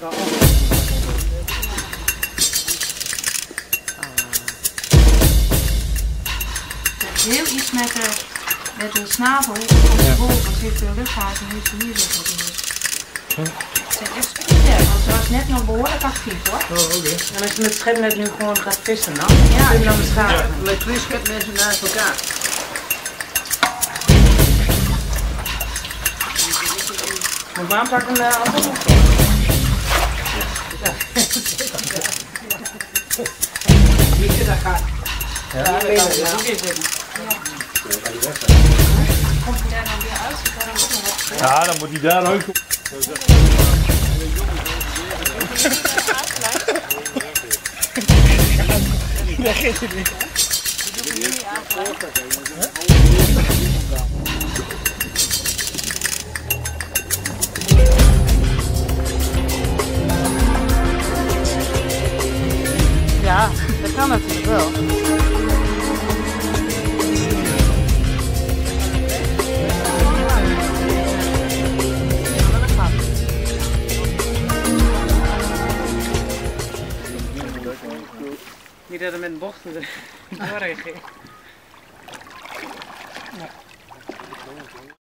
Heel iets met de snavel op de boven, want ze heeft de luchthaven en heeft ze hier zitten. Het is echt sterk, want ze was net nog behoorlijk actief hoor. Oh, oké. En als je met schepnet nu gewoon gaat vissen dan? Ja, kun je dan beschaven. Ja. Met 2 schepnetten naast elkaar. Moet maar aanpakken en andere. Weet je, dat gaat. Ja, weet je, dat ook in zitten. Komt hij daar dan weer uit? Zit daar dan ook nog wat? Ja, dan moet hij daar uit. Dat geeft het niet. Ja, dat kan natuurlijk wel. Niet dat er met bochten doorheen ging.